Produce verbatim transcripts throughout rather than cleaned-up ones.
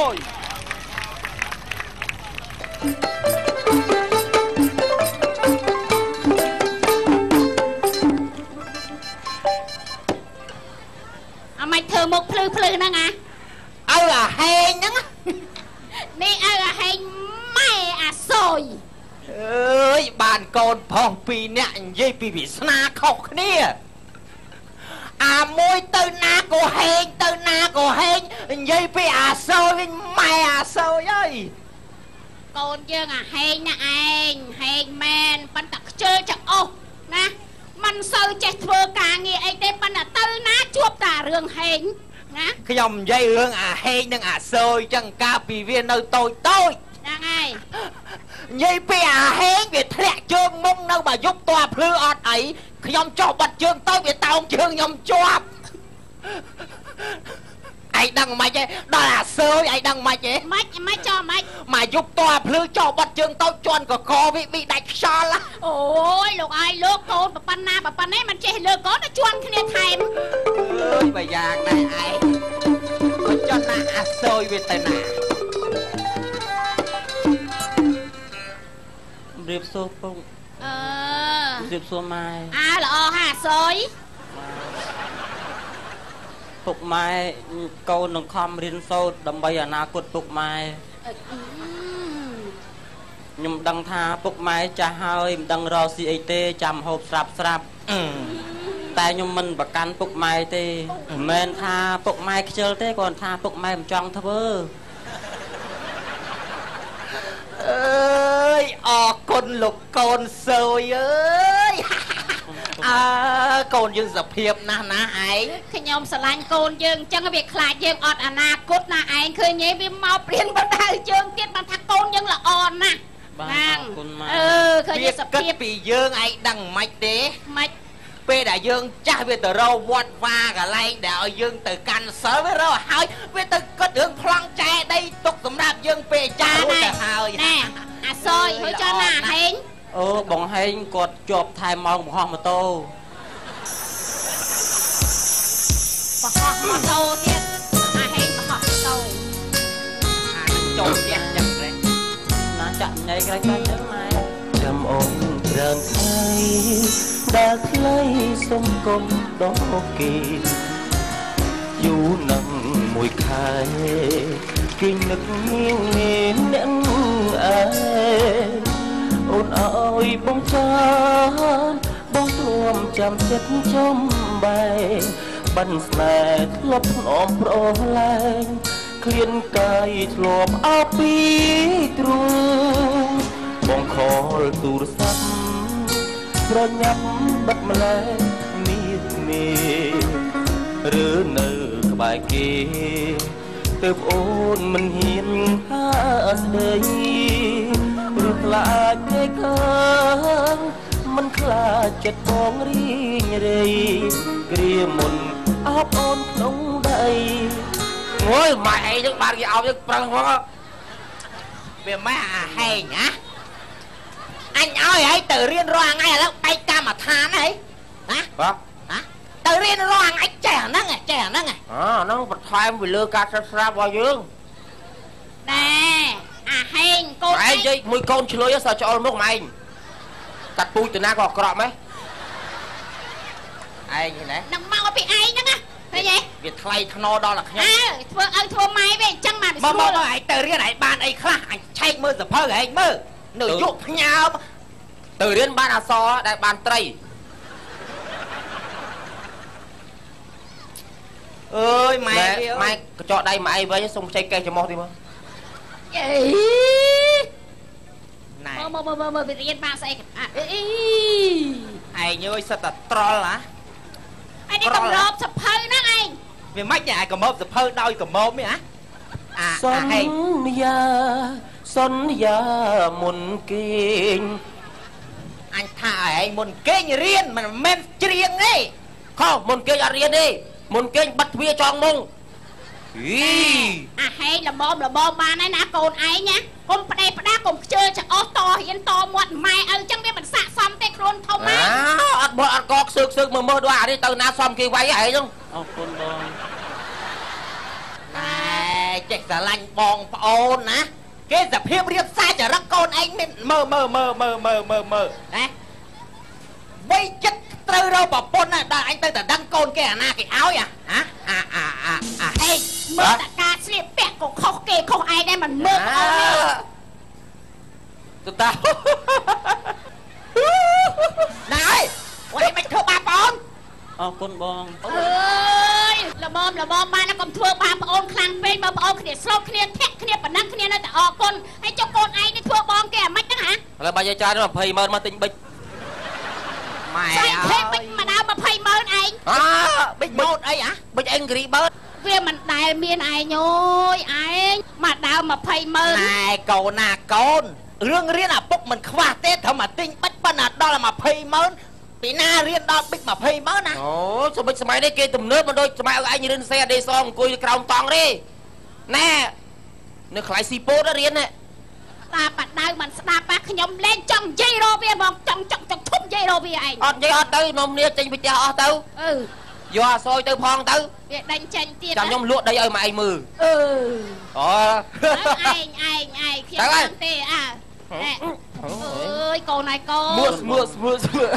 យអាមិនធ្វើមុខភ្លឺភ្លឺហ្នឹងអាអើអាហេងហ្នឹងនេះអើអាហេងម៉ែអាសុយអើយបានកូនផុសពីរនាក់និយាយពីវាសនាខុសគ្នាអាមួយទៅណាក៏ហេងទៅណាក៏ហេងនិយាយពីអាសុយវិញម៉ែអាសុយអើយកូនយើងអាហេងណាឯងហេងមែនប៉ុន្តែខ្ជិលចង្អុះណាមិនសូវចេះធ្វើការងារអីទេប៉ុន្តែទៅណាជួបតែរឿងហេងណាខ្ញុំនិយាយរឿងអាហេងនិងអាសុយចឹងកាលពីវានៅតូចតូចហ្នឹងហើយនិយាយពីអាហេងវាធ្លាក់ជើងមុំនៅបើយប់តភ្លឺអត់អីខ្ញុំចោះបាត់ជើងទៅវាតោងជើងខ្ញុំជាប់ឯងដឹងមិនទេដល់អាសើយឯងដឹងមិនទេមិនមិនចោះមិនមកយប់តភ្លឺចោះបាត់ជើងទៅជន់កកវាមីដាច់ខ្យល់អូយលោកអាយលោកកូនប៉ុណ្ណាប៉ុណ្ណេះមិនចេះលើកូនទៅជន់គ្នាថែមអើយបើយ៉ាងដែរឯងក៏ចន់ណាអាសើយវាទៅណារៀបសួរពុកអឺរៀបសួរម៉ែអើល្អហាសុយពុកម៉ែកូននឹងខំរៀនសូត្រដើម្បីអនាគតពុកម៉ែខ្ញុំដឹងថាពុកម៉ែចាស់ហើយមិនដឹងរកស៊ីអីទេចាំហូបស្រាប់ស្រាប់តែខ្ញុំមិនប្រកាន់ពុកម៉ែទេមិនមែនថាពុកម៉ែខ្ជិលទេគ្រាន់ថាពុកម៉ែមិនចង់ធ្វើអើយអរគុណលោកកូនសើយអើយអើកូនយើងសភាពណាស់ណាឯងខ្ញុំស្រឡាញ់កូនយើងអញ្ចឹងវាខ្លាចយើងអត់អនាគតណាឯងឃើញទេវាមកព្រៀនបដៅជើងទៀតបានថាកូនយើងល្អណាស់បាទអរគុណម៉ែអឺឃើញវាសភាពពីយើងឯងដឹងមិនទេមិនពេលដែលយើងចាស់វាទៅរកវត្តវាកន្លែងដែលឲ្យយើងទៅកាន់សិលវារកហើយវាទៅគិតរឿងប្លង់ចែដីទុកសម្រាប់យើងពេលចាស់ទៅហើយណែអាសយហើយចុះណាហេងអូបងហេងគាត់ជាប់ថែម៉ោងបង្ហោះម៉ូតូបង្ហោះម៉ូតូទៀតអាហេងបង្ហោះម៉ូតូអាចូលផ្ទះចឹងទេណាចាក់ញ៉ៃក្រៃក្រៃចឹងម៉ែចាំអូនច្រើនថ្ងៃដែលខ្លីសុំកុំដោះគេយូរនឹងមួយខែគេនឹកញៀងអ្នកអើអូនអើយបងចាំបងទ្រាំចាំចិត្តចំបែបានស្នេហ៍ធ្លាប់ធ្នមប្រឡែងឃ្លានកាយធ្លាប់អោពីទ្រូងបងខលទូរស័ព្ទប្រញាប់បិទម្លែងនេះនេះឬនៅក្បែរគេទើបអូនមិនហ៊ានហាស្ដីឬខ្លាចគេខើមិនខ្លាចចិត្តបងរីងរៃគ្រាមុនអោបអូនក្នុងដីងើយម៉ែអីហ្នឹងបានគេអោបយើងប្រឹងផងវាម៉ែអាហេងណាអញឲ្យឲ្យទៅរៀនរាល់ថ្ងៃឥឡូវបែកកម្មដ្ឋានហីណាបាទណាទៅរៀនរាល់ថ្ងៃចេះអាហ្នឹងចេះអាហ្នឹងអហ្នឹងបន្ថែមពីលើការសិក្សារបស់យើងណែអាហេងកូនឯងនិយាយមួយកូនឆ្លើយសើឆ្អល់មុខម៉ែឯងកាត់ពូជទៅណាក៏អាក្រក់ម៉េះឯងណានឹងមកពីឯងហ្នឹងណាឃើញទេវាថ្លៃថ្នូរដល់តែខ្ញុំអើធ្វើឲ្យធ្វើម៉ែវិញអញ្ចឹងមកស្រួលមកឯងទៅរៀនឯងបានអីខ្លះអញឆែកមើលសភៅឯងមើលនៅយុគផ្ញើទៅរៀនបានអសរដែលបានត្រីអើយម៉ែម៉ែកញ្ចក់ដៃម៉ែវិញសុំខ្ចីកេះច្រមុះទីមើលអីណែមើលមើលមើលវារៀនបានស្អីអីឯងអើយសិតតែត្រល់ហ៎ឯនេះកំរោបសភៅហ្នឹងឯងវាមិនឯងកំរោបសភៅដោយកំរោបនេះហ៎អាសន្យាសន្យាមុនគេងអញថាឯងមុនគេងរៀនមិនមែនច្រៀងទេខុសមុនគេងអត់រៀនទេមុនគេងបិទទ្វារចងមុងអីអាហេងលបមលបមបានហើយណាកូនឯងណាកុំផ្ដេផ្ដាកុំខ្ជិលចោះតរៀនតមាត់ម៉ែឲ្យអញ្ចឹងវាមិនស័កសមទេខ្លួនធំណាអត់បើអត់កកសើកសើកមើលមើលដល់អានេះទៅណាសមគេវាយហែងហ្នឹងអរគុណបងតែចេះស្រឡាញ់បងប្អូនណាគេសភាពរៀបសារចរិតកូនឯងមានមើមើមើមើមើមើមើណាវ័យចិត្តត្រូវរកប្រពន្ធណាដល់អញទៅតែដឹងកូនគេអាណាគេឲ្យអាអាអាអាអាហេមើលតកាស្លៀកពាក់ក៏ខុសគេខុសឯងដែរមិនមើលអូនទេទៅតាណៃវ៉ៃមិនធ្វើបាបបងអរគុណបងអើយល្មមល្មមបានកុំធ្វើបាបប្អូនខ្លាំងពេកបើប្អូនគ្នាស្លូតគ្នាធាក់គ្នាប៉ុណ្ណឹងគ្នានៅតែអរគុណហើយចុះកូនឯងនេះធ្វើបងគេអាម៉េចហ្នឹងហ៎ឥឡូវបាច់ឲ្យច្រើនยี่สิบម៉ឺនមកទិញប៊ិចម៉ែអើយប៊ិចម្ដងยี่สิบម៉ឺនឯងអើប៊ិចម៉ូតអីអាប៊ិចអេងគ្រីបឺតវាមិនដែលមានឯងអើយឯងម្ដងยี่สิบម៉ឺនណែកូនណាកូនរឿងរៀនអាពុកមិនខ្វះទេត្រូវមកទិញប៊ិចប៉ុណ្ណាដល់ยี่สิบម៉ឺនពីណារៀនដល់ប៊ិចยี่สิบម៉ឺនណាអូសម័យសម័យនេះគេទំនើបមិនដូចសម័យឲ្យឯងរៀនសេអដេសអង្គុយក្រោមតង់ទេណែនៅខ្លាយស៊ីពោតរៀនណាតាបដៅមិនស្ដាប់ប៉ះខ្ញុំលេងចង់និយាយរកវាហ្មងចង់ចង់ចង់ធំនិយាយរកវាឯងអត់និយាយអត់ទៅនំនេះចេញពីផ្ទះអស់ទៅអឺយកអសយទៅផងទៅវាដេញចេញទៀតចាំខ្ញុំលក់ដីឲ្យម៉ែឯងមើលអឺអូឯងឯងឯងខ្ញុំមិនទេអើអើយកូនឯងកូនមួស្មួស្មួស្មួ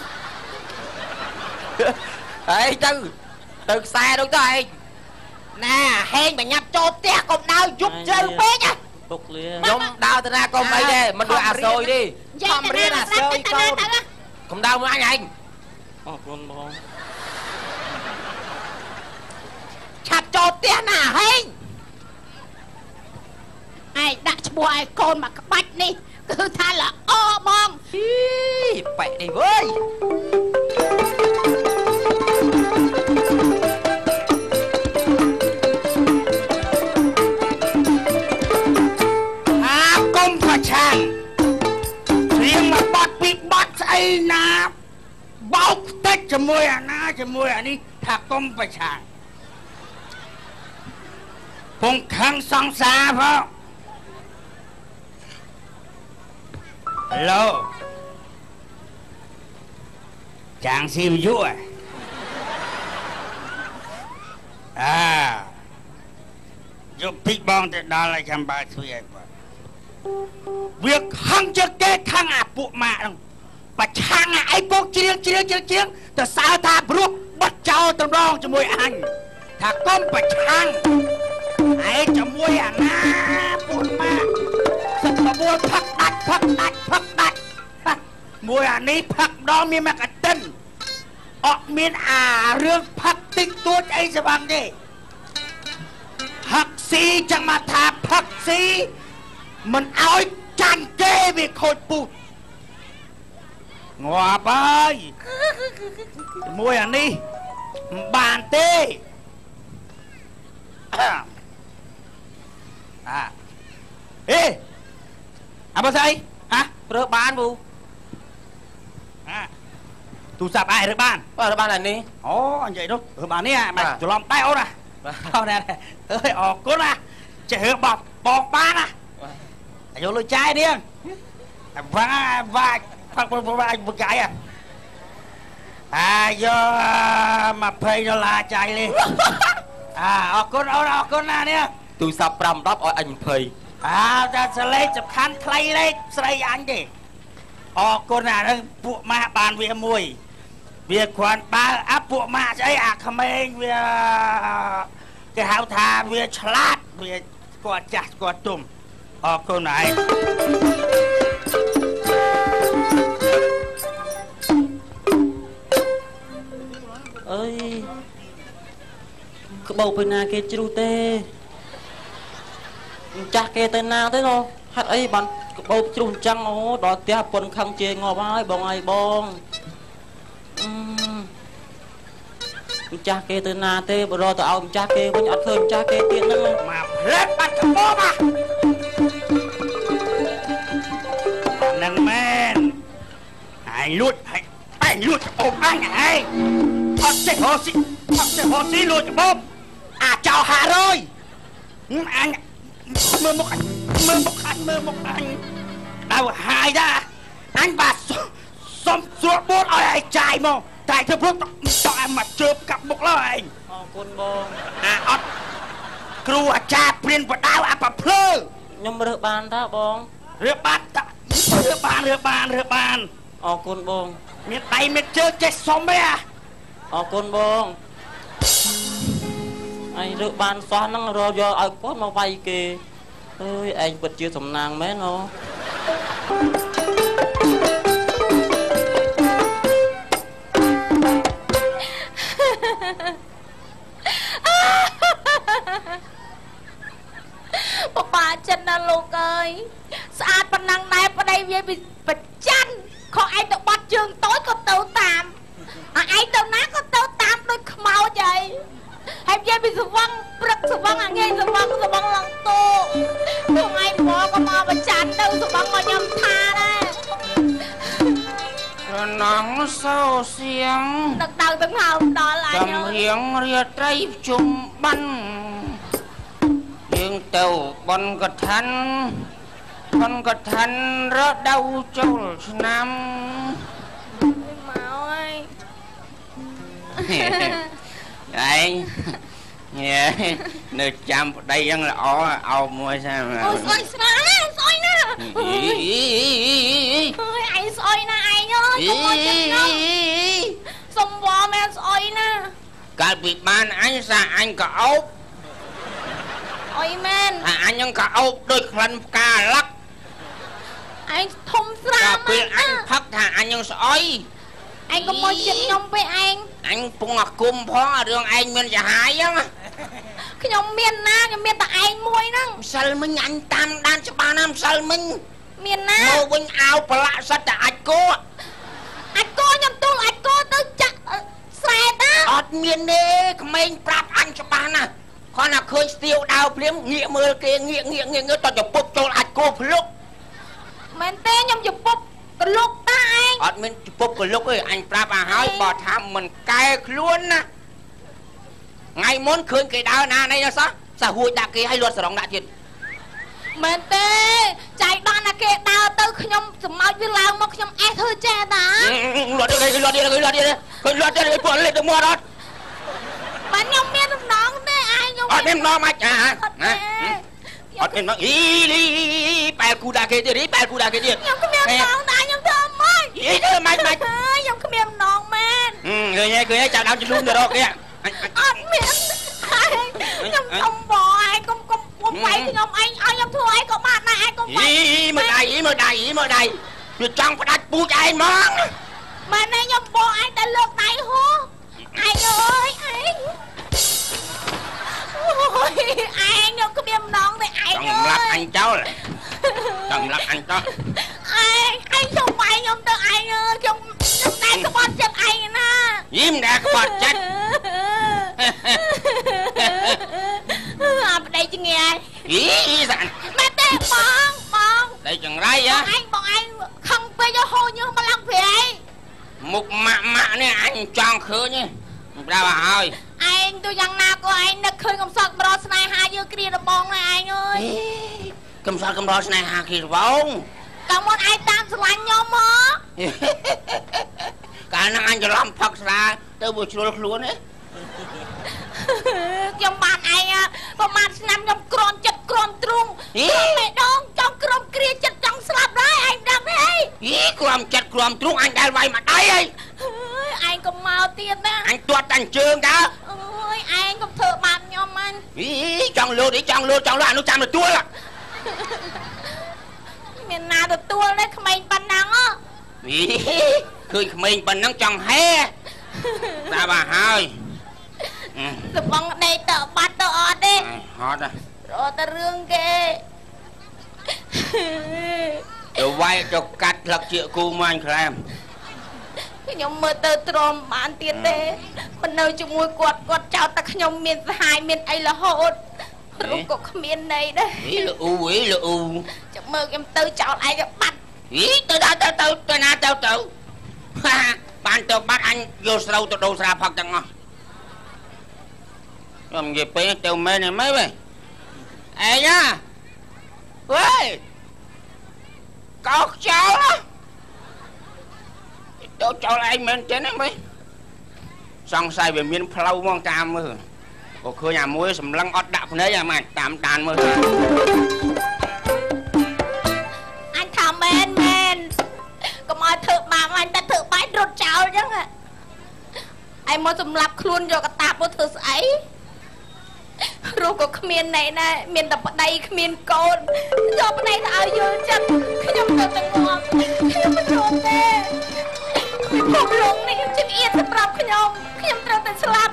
អេទៅទៅខ្សែដូចទៅឯងណាហេងបញ្ញាប់ចូលផ្ទះកុំដើរយប់ជ្រៅពេកណាពុកលៀងខ្ញុំដើរទៅណាកុំអីទេមិនដូចអាសយទេខំរៀនអាសយកូនកុំដើរមកអញឯងអរគុណបងឆាប់ចូលផ្ទះណាហេងឯងដាក់ឈ្មោះឲ្យកូនមកក្បាច់នេះគឺថាល្អបងអីបែកនេះវើយឆានព្រៀងមកបាត់ពីបាត់ស្អីណាបោកតិចជាមួយអាណាជាមួយអានេះថាកុំប្រឆាំងពងខឹងសង្សារផងឡូចាងស៊ីមយូអអាយកពីបងទៅដល់ឲ្យចាំបើជួយឲ្យបងវាខឹងជាងគេខឹងអាពួកម៉ាក់ហ្នឹងប្រឆាំងអាអីពួកជ្រៀងជ្រៀងជ្រៀងជ្រៀងទៅសើថាព្រោះបិទចោលតម្រងជាមួយអញថាកុំប្រឆាំងឯងជាមួយអាណាពួកម៉ាក់សិតបបួលផឹកដាច់ផឹកដាច់ផឹកដាច់មួយអានេះផឹកម្ដងមានមកកតិនអត់មានអារឿងផឹកតិចតួចអីសបាំងទេផឹកស៊ីចាំមកថាផឹកស៊ីមិនឲ្យចាញ់គេវាខូចពូជងាប់ហើយមួយអានេះមិនបានទេអាអេអាបើស្អីហ៎រើបានពូអាទូរស័ព្ទឯងរើបានរើបានតែនេះអូនិយាយនោះរើបាននេះអាច្រឡំដែរអូនណាអូនណាអើយអរគុណណាចេះរើបបងបានណាយកលុយចាយនេះវ៉ាវ៉ាផឹកវ៉ាវ៉ាបកាយអាយកยี่สิบដុល្លារចាយលេអាអរគុណអូនអរគុណណានេះទូរស័ព្ទប្រាំដប់ឲ្យអញยี่สิบអើតែសលេខសំខាន់ថ្លៃលេខស្រីអញទេអរគុណណានឹងពួកម៉ាក់បានវាមួយវាគ្រាន់បើអាពួកម៉ាក់ស្អីអាក្មេងវាគេហៅថាវាឆ្លាតវាស្គាល់ចាស់ស្គាល់ទុំអរគុណឯងអើយក្បោពេលណាគេជ្រុះទេចាស់គេទៅណាទេណូហេតុអីបានក្បោជ្រុះអញ្ចឹងអូដល់ផ្ទះប៉ុនខឹងជេរងាប់ហើយបងអីបងអឺចាស់គេទៅណាទេបរោទៅឲ្យចាស់គេវិញអត់ឃើញចាស់គេទៀតហ្នឹងមកផ្លែតបាត់ក្បោមកនឹងមែនឯងលួចឯងលួចអូអញឯងអត់ចេះហោស៊ីអត់ចេះហោស៊ីលួចក្បោអាចោហារយអញមើលមុខអញមើលមុខអញមើលមុខអញដល់ហាយដែរអញបាទសុំស្រួលបួនឲ្យឯងចាយមកតែធ្វើព្រោះតោះអញមកជើបកាប់មុខឡើយឯងអរគុណបងអាអត់គ្រូអាចារ្យព្រៀនបដាវអាប្រភ្លើខ្ញុំរើសបានតើបងរើសបានតើរើសបានរើសបានរើសបានអរគុណបងមានដៃមានជើងចេះសុំទេអរគុណបងអញរើសបានសោះហ្នឹងរកយកឲ្យគាត់មកវាយគេអើយឯងពិតជាសំណាងមែនអូបបាចិត្តណាលោកអើយស្អាតប៉ុណ្ណឹងដែរប្តីវាប្រច័ណ្ឌខកឯងទៅបាត់ជើងតូចក៏ទៅតាមអាឯងទៅណាក៏ទៅតាមដូចខ្មោចហើយហើយនិយាយពីស្វឹងព្រឹកស្វឹងអាងាយស្វឹងស្វឹងឡើងតូទៅថ្ងៃមកក៏មកប្រច័ណ្ឌទៅស្វឹងមកខ្ញុំថាដែររណងសោសៀងដឹកដៅទាំងហៅដល់អញចំរៀងរាត្រីជុំបានយើងទៅបនកឋិនបនកឋិនរដូវចូលឆ្នាំមកហើយឯងនៅចាំប្តីយ៉ាងល្អអោបមួយសាអូស្អុយស្នាណាស្អុយណាអើយអើយឯងស្អុយណាឯងអើយកុំមកចិត្តខ្ញុំសុំវល់មែនស្អុយណាកាលពីបានអញសាអញក៏អោបអុយមែនអញនឹងក៏អោបដូចក្លិនផ្កាឡឹកឯងធំស្រាលពេលអញផឹកថាអញនឹងស្អុយឯងកុំមកចិត្តខ្ញុំពេកឯងអញពងអាគុំផងរឿងឯងមានចាហាយហ្នឹងខ្ញុំមានណាខ្ញុំមានតែឯងមួយហ្នឹងម្សិលមិញអញតាមដានច្បាស់ណាស់ម្សិលមិញមានណាមកវិញអោប្រឡាក់សិតតែអាចគោអាចគោខ្ញុំទូលអាចគោទៅចាក់ស្រែតាអត់មានទេក្មេងប្រាប់អញច្បាស់ណាស់គាត់ណាឃើញស្ទាវដាវភ្លាមងាកមើលគេងាកងាកងាកងាកតទៅពុកចូលអាចគោភ្លុកមែនទេខ្ញុំជពុកកលុកតាឯងអត់មានជពុកកលុកទេអញប្រាប់ឲ្យហើយបើថាមិនកែខ្លួនណាថ្ងៃមុនឃើញគេដើរណានេះសោះសាហួយដាក់គេឲ្យលត់សរងដាក់ទៀតមែនទេចៃដន្យណាគេដើរទៅខ្ញុំសម្ោចវាឡើងមកខ្ញុំអេសធ្វើចេះតាលត់ទៀតលត់ទៀតលត់ទៀតឃើញលត់ទៀតពួកលេបទៅមាត់អត់បានខ្ញុំមានដំណងទេឯងខ្ញុំអត់មានដំណងមកចាណាអត់មានមកអីលីបែលគូដាក់គេទៀតបែលគូដាក់គេទៀតខ្ញុំគ្មានដំណងតែខ្ញុំធ្វើមិនអីធ្វើមិនមិនខ្ញុំគ្មានដំណងមែនឃើញហើយឃើញហើយចាប់ដើមជលូនទៅរកគេអត់មានខ្ញុំសុំបងឯងកុំកុំពុំបែកខ្ញុំឯងឲ្យខ្ញុំធ្វើឯងក៏បានដែរឯងកុំបែកអីមើលដៃមើលដៃមើលដៃវាចង់ផ្ដាច់ពូជឯងហ្មងមែនទេខ្ញុំបងឯងតែលើកដៃហូឯងអើយឯងអូយឯងខ្ញុំគ្មានម្ដងទេឯងចង់លាក់អញចោលចង់លាក់អញចោលឯងឯងខ្ញុំបែកខ្ញុំទៅឯងអើយខ្ញុំខ្ញុំតែក្បត់ចិត្តឯងណាយីមិនដែរក្បត់ចិត្តអាប្តីចង្ងាយអីសាក់មែនទេបងបងតែចង្រៃហ៎ឯងបងឯងខឹងពេកហូរញើសមកឡើងព្រៃមុខម៉ាក់ម៉ាក់នេះអញចង់ឃើញទេប្រាប់ឲ្យហើយឯងទៅយ៉ាងណាក៏ឯងនឹកឃើញកំសត់មរស្នេហាយើងគ្រារបងណាឯងអើយកំសត់កំរស្នេហាគ្រារបងកាលមុនឯងតាមស្រឡាញ់ខ្ញុំហ៎កាលហ្នឹងអញច្រឡំផឹកស្រាទៅវាជ្រុលខ្លួនទេខ្ញុំបានឯងប្រហែលឆ្នាំខ្ញុំក្រន់ចិត្តក្រន់ទ្រូងខ្ញុំមេដងចង់ក្រំគ្រាចិត្តចង់ស្លាប់ដែរឯងដឹងទេអីក្រំចិត្តក្រំទ្រូងអញដែលវាយមកដៃហីឯងកុំមកទៀតណាអញទាត់តាំងជើងតើអើយឯងកុំធ្វើបាបខ្ញុំអញអីចង់លូតអីចង់លូតចង់លូតអានោះចាំទទួលមានណាទទួលទេក្មេងប៉ុណ្ណឹងហ៎អីឃើញក្មេងប៉ុណ្ណឹងចង់ហែតាមមកហើយសំបងដេកទៅបាត់ទៅអត់ទេអត់រត់តែរឿងគេទៅវាយទៅកាត់ផ្លឹកជាគូម៉ាញ់ខ្លាំងខ្ញុំមើលទៅទ្រាំបានទៀតទេមិននៅជាមួយគាត់គាត់ចោទតែខ្ញុំមានសហាយមានអីរហូតរូបក៏គ្មានន័យដែរអីលអ៊ូអីលអ៊ូចាំមើលខ្ញុំទៅចោលឯងបាត់អីទៅដល់ទៅទៅទៅណាទៅទៅបានទៅបាត់អញយកស្រូវទៅដូរស្រាផឹកទាំងអស់ខ្ញុំនិយាយពេកទៅមែនទេម៉េចវិញអេយ៉ាវ៉េកោខ្ចោលទៅចោលឯងមែនទេណាម៉េចសង្ស័យវាមានផ្លូវមកតាមមើល có khơi nhà muối sầm lăng ót đạp đấy à mày tạm tàn mơ anh thả men men có mọi thợ mà anh ta thợ bãi rột cháo chứ ạ anh mới sầm lạp luôn rồi cái tạp mới thợ ấy rồi có miền này nè miền tập ở đây miền cồn do bên này thảo vô chân khi nhom thợ từng ngon khi nhom mình rộn nè mình không rộn này chân yên sập rập khi nhom khi nhom thợ từng slap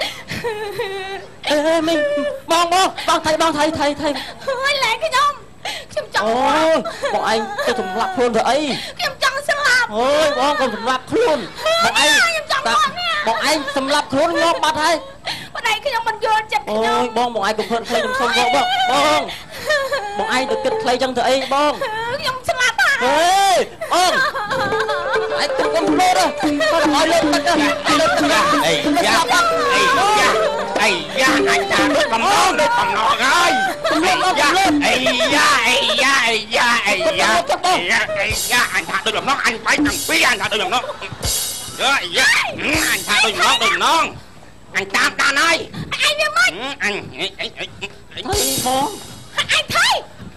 ê mình bong bong bong thầy bong thầy thầy thầy ôi lẹ cái nhomខ្ញុំចង់ ôi bọn anh tôi thùng lạp luôn rồi ấy ខ្ញុំចង់ស្លាប់ ôi bong còn thùng lạp luôn bọn anh bọn anh thùng lạp luôn ngon bát hay ប្តីខ្ញុំមិនយល់ចិត្តខ្ញុំ ôi bong bọn anh cùng thuận thuận xong bong bong bong bọn anh được kết play trong ấy bong ខ្ញុំស្លាប់ហ่า ê bong anh cùng con luôn rồi sao lại nói lên mất đó lên mất đó ê ya ê ya ê ya anh ta đốt bầm non đốt bầm non rồi ê ya ê ya ê ya ê ya ê ya anh ta đốt bầm non anh phải thằng phi anh ta đốt bầm non rồi ya anh ta đốt bầm non đốt non anh tam ta ơi anh biết mất anh thấy bong anh thấy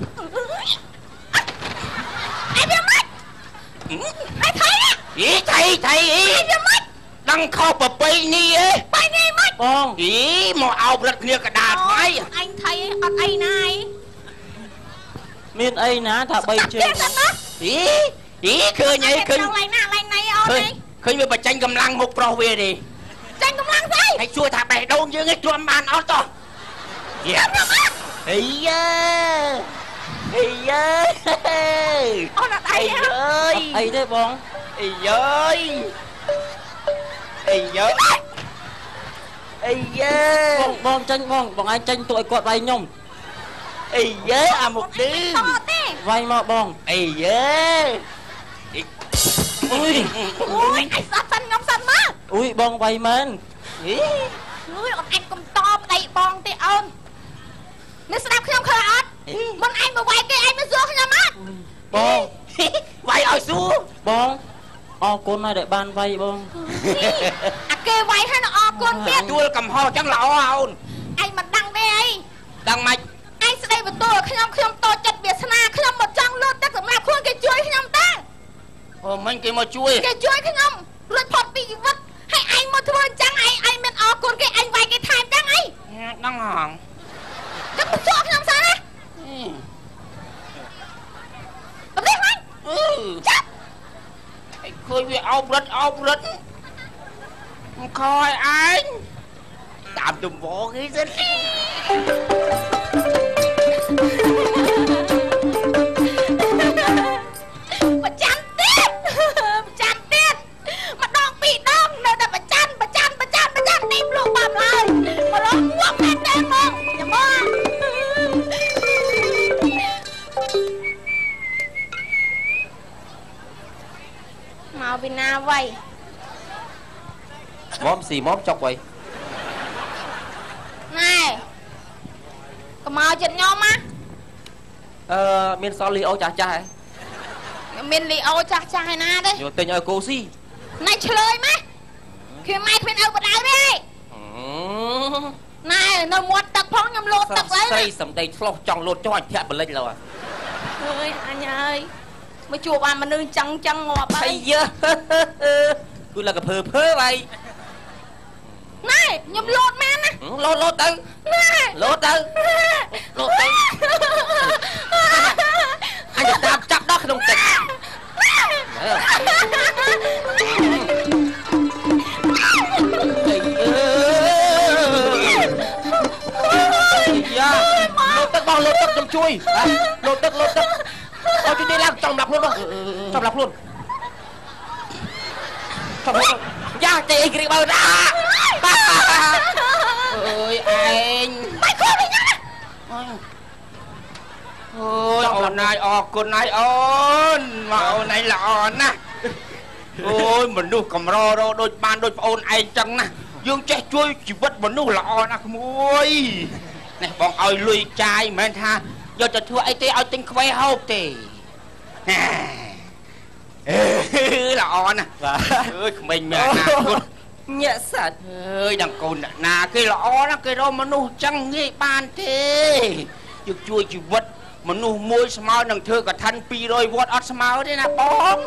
anh biết mất anh thấy á ý thầy thầy ý anh biết mất đang kho bờ bay ni ấy bay đi mất bong ý một áo lật nia cả đà máy anh thấy ở đây này miền ấy ná thả bay trên ý ý khơi nhảy khơi này nè này này ở khơi đây khơi với bà tranh cầm lăng một pro về đi tranh công lăng gì hãy chua thả bè đâu như cái chuông bàn áo to yeah ý da ý da ở là đây á ơi ấy thế bong ý ơi ý ơi ý da bong bong tranh bong bọn anh tranh tụi quạt bay nhom ý da à một đứa vay mà bong ý da ui ui anh sát xanh ngắm xanh má ui bong vay men ý ui anh cũng to đây bong thì ơn nếu sao không khơi ớt mình anh mà quay cái anh mới rước nha mắt bong vay ở xuống bong o con này để ban vay bong à kê quay hay là o con biết chua cầm ho chắc là o hồn anh mà đăng đây ấy đăng mạch anh sẽ đây với tôi khi nhom khi nhom to chặt biệt sana khi nhom một trong luôn tất cả mọi khuôn cái chuối khi nhom ta ồ mình kia mà chui cái chuối khi nhom rồi phật bị vật hay anh một thôi chẳng anh anh mình o con cái anh vay cái time chẳng ấy đăng hòn chắc một chỗ khi nhom sao đấy bấm đi anh chắc khơi bị ốc rít ốc rít coi anh tạm tùm bộ cái rít mà chán tiếp chán tiếp mà đong bị đong nơi ta mà chán mà chán mà chán mà chán tìm luôn bầm lại mà nó quăng hết đen không nhà mơ màu Việt Nam vậy móp xì móp chọc vậy này có màu chuyện nhau má ờ miền sau li ô chả chả miền li ô chả chả hay na đấy rồi tên ơi cô si này chơi má khi mai khuyên âu bật áo đi này nó muốn tập phong nhầm lột tập lấy xây sầm đầy flop trong lột cho anh thẹn bật lên rồi ơi anh ơi mới chùa bà mà nương chăng chăng ngọt hay dơ tôi là cái phơ phơ vậy này nhầm lột men á lột lột từ lột từ lột từ anhจะตามจับđó không tỉnh lột tức bao lột tức trong chui lột tức lột tức ôi chú đi làm trong lọc luôn đó trong lọc luôn trong lọc da chị kì bờ ra ơi anh mày khô đi nhá ôi ồn này o con này ồn mà ồn này là ồn nè ôi mình nuôi cầm ro ro đôi ban đôi ồn ai chăng nè dương che chui chỉ vất mình nuôi là ồn nè ôi này bọn ơi lùi trai mà tha giờ cho thua ai tê ai tinh khoe hộp tê là ồn nè ơi mình mẹ nè ញាក់សាច់អើយដល់កូនណាគេល្អណាស់គេរកមនុស្សចឹងងាយបានទេយកជួយជីវិតមនុស្សមួយស្មើនឹងធ្វើកឋិនពីររយវត្តអត់ស្មើទេណាបង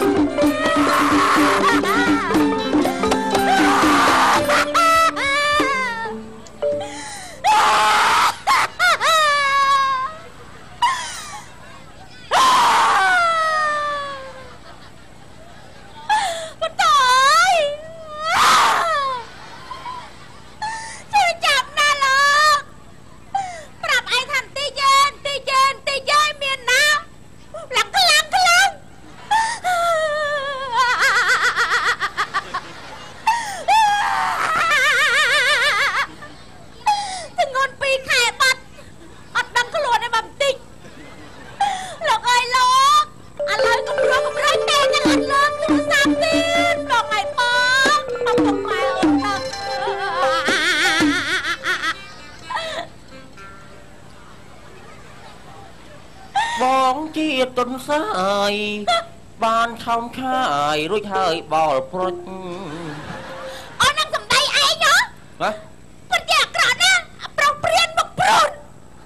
បងជាទុនសាយបានឆោមឆាយរួចហើយបលព្រុចអូននឹងសំដីឯងហ៎ហ៎ពិតជាអាក្រក់ណាស់ប្រុសព្រានមកព្រួន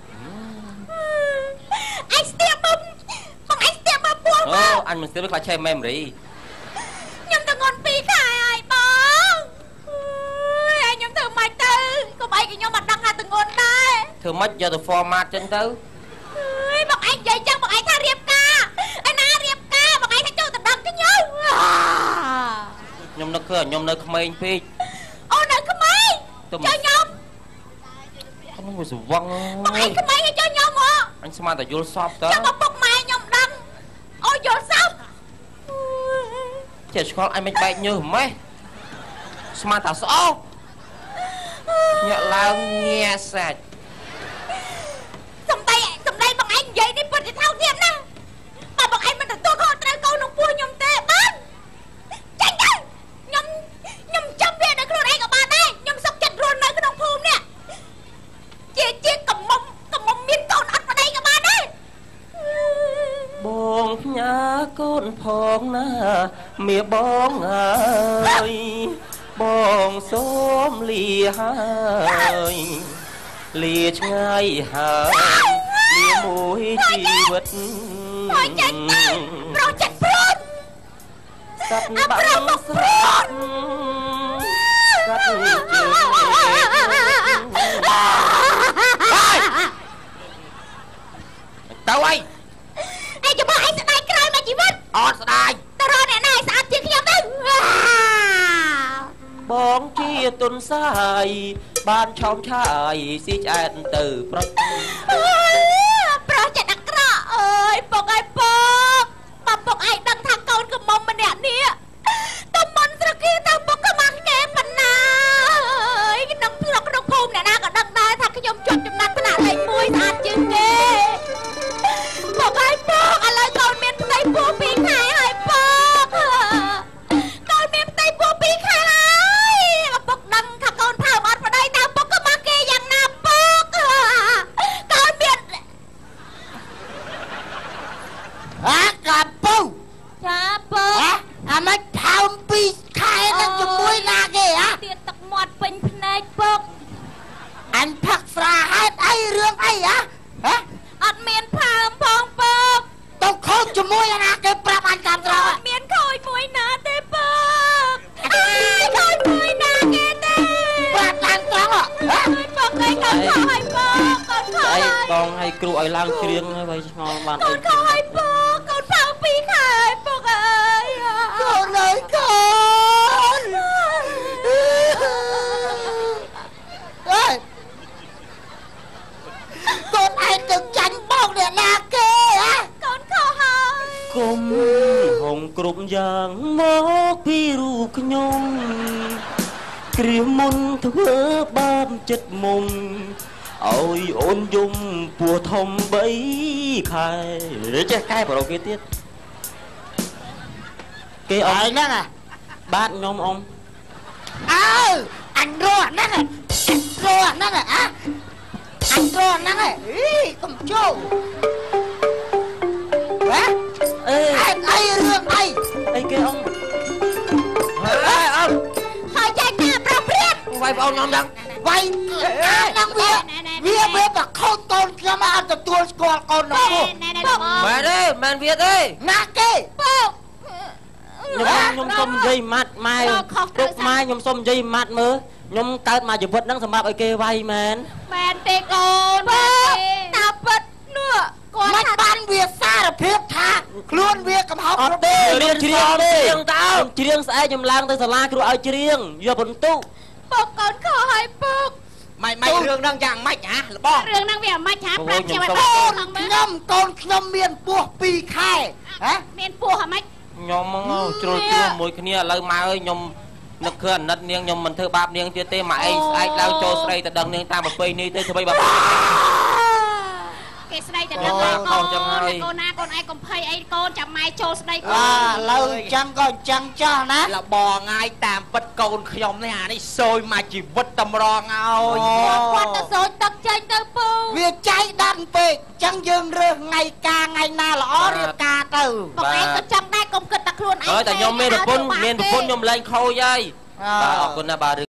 ឯងស្ទាបមកបងឯងស្ទាបមកពួងអូអញមិនស្ទាបខ្លាចឆេ memory ខ្ញុំទៅងន់ពីរខែហើយបងឯងខ្ញុំធ្វើម៉េចទៅកុំអីក៏ខ្ញុំអត់ដឹងថាទៅងន់ដែរធ្វើម៉េចយកទៅ format ចឹងទៅអើយបងឯងនិយាយចឹងបងឯងថារៀបការឯណារៀបការបងឯងថាចូលទៅដឹងខ្ញុំខ្ញុំនឹកឃើញខ្ញុំនៅក្មេងពេកអូននៅក្មេងចូលខ្ញុំខ្ញុំវាស្វឹងបងឯងក្មេងឲ្យចូលខ្ញុំហ៎អញស្មានតែយល់សពតើចាំឪពុកម៉ែខ្ញុំដឹងអូយល់សពចេះឆ្កល់អញមិនបែកញើសម៉េះស្មានតែស្អប់ញាក់ឡើងងាសាច់សំដីសំដីបងឯងនិយាយនេះពិតជាថោកទាបណាស់បើបងឯងមិនទទួលខុសត្រូវកូននឹងពោះខ្ញុំទេបានចាញ់ទៅខ្ញុំខ្ញុំចាំវានៅខ្លួនឯងក៏បានដែរខ្ញុំសុខចិត្តរស់នៅក្នុងភូមិនេះជាជាកំមុំកំមុំមានកូនអត់ប្តីក៏បានដែរបងផ្ញើកូនផងណាមាបងអើយបងសូមលាហើយលាឆ្ងាយហើយលាមួយជីវិតមកចាញ់ទៅប្រុសចិត្តព្រួតកាត់បាំងស្រាត់កាត់ជើងទៅអីឯងจะบอกឯងស្ដាយក្រោយមកជីវិតអត់ស្ដាយទៅរកអ្នកណាឲ្យស្អាតជាងខ្ញុំទៅបងជាទុនសាយបានឆោមឆាយស៊ីឆ្អែតទៅប្រុសប្រុសចិត្តអាក្រក់អើយពុកអើយពុកបើពុកឯងដឹងថាកូនកំមុំម្នាក់នេះទៅមុនស្រគីទៅពុកក៏មកគេប៉ុណ្ណាអើយក្នុងស្រុកក្នុងភូមិអ្នកណាក៏ដឹងដែរថាខ្ញុំជាប់ចំណាត់ថ្នាក់លេខមួយស្អាតជាងគេពុកអើយពុកឥឡូវកូនមានផ្ទៃពោះពីរខែហើយពុកកូនមានផ្ទៃពោះពីរខែហើយពុកដឹងថាកូនផើមអត់ប្តីតើពុកក៏មកគេយ៉ាងណាពុកកូនមានអាកាពូចាពុកអាមិនផើមពីរខែនឹងជាមួយណាគេហ៎ទៀតទឹកមាត់ពេញភ្នែកពុកអញផឹកស្រាហេតុអីរឿងអីហ៎ហ៎អត់មានផើមផងពុកទៅខូចជាមួយអាណាគេប្រាប់អញតាមត្រង់អត់មានខូចមួយណាទេពុកអើយខូចមួយណាគេទេប្រាប់តាមត្រង់ហ៎ពុកឯងកូនខូចហើយពុកកូនខូចហើយបងឲ្យគ្រូឲ្យឡើងច្រៀងហើយឆ្ងល់បានអីកូនខូចហើយពុកកូនផើពីរខែហើយពុកអើយកូនអើយកូនអើយកូនឯងទៅចាញ់បោកអ្នកណាគេហ៎កូនខុសហើយគុំហងគ្រប់យ៉ាងមកពីរូបខ្ញុំគ្រាមុនធ្វើបានចិត្តមុំឲ្យអូនយំពោះធំបីខែចេះកែប្រោគេទៀតគេអើយហ្នឹងបាទខ្ញុំអ៊ំអើអញរស់ហ្នឹងរស់ហ្នឹងអាអញរស់ហ្នឹងអីកុំចូលហ៎អេអីរឿងអីអីគេអ៊ំអើអ៊ំហើយចែកយបងខ្ញុំដឹងវាយហ្នឹងវាវាវាបខូចកូនខ្ញុំអត់ទទួលស្គាល់កូននោះមែនទេមែនវាទេណាគេពុកខ្ញុំខ្ញុំសុំនិយាយម៉ាត់ម៉ែពុកម៉ែខ្ញុំសុំនិយាយម៉ាត់មើលខ្ញុំកើតមកជីវិតហ្នឹងសម្រាប់ឲ្យគេវាយមែនមែនទេកូនមែនទេតាពិតនោះគាត់មិនបានវាសារភាពថាខ្លួនវាកំហុសអត់ទេរៀនច្រៀងទេតើច្រៀងស្អែកខ្ញុំឡើងទៅសាលាគ្រូឲ្យច្រៀងយកបន្ទុកពុកកូនខុសហើយពុកម៉េចម៉េចរឿងហ្នឹងយ៉ាងម៉េចហ៎ល្បងរឿងហ្នឹងវាមិនចាប្រាប់ខ្ញុំឲ្យបងខ្ញុំកូនខ្ញុំមានពោះពីរខែហ៎មានពោះហ្មងខ្ញុំជ្រុលជ្រុលមួយគ្នាឥឡូវម៉ែអើយខ្ញុំនឹកឃើញអាណិតនាងខ្ញុំមិនធ្វើបាបនាងទៀតទេម៉ែឯងស្អែកឡើងចូលស្រីទៅដឹងនាងតាមប្រពៃនេះទៅធ្វើបាបគេស្ដីតែដឹងកូនកូនណាកូនឯងកំភៃអីកូនចាំម៉ែចូលស្ដីកូនឥឡូវអញ្ចឹងក៏អញ្ចឹងចោះណាលបងងាយតាមពិតកូនខ្ញុំនេះអានេះសួយមកជីវិតតម្រង់ឲ្យគាត់ទៅសួយទឹកចេញទៅពូវាចៃដន្យពេកអញ្ចឹងយើងរើសថ្ងៃការថ្ងៃណាល្អរៀបការទៅបងឯងក៏ចង់ដែរកុំគិតតែខ្លួនឯងតែខ្ញុំមានប្រពន្ធមានប្រពន្ធខ្ញុំលែងខូចហើយបាទអរគុណណាបាទ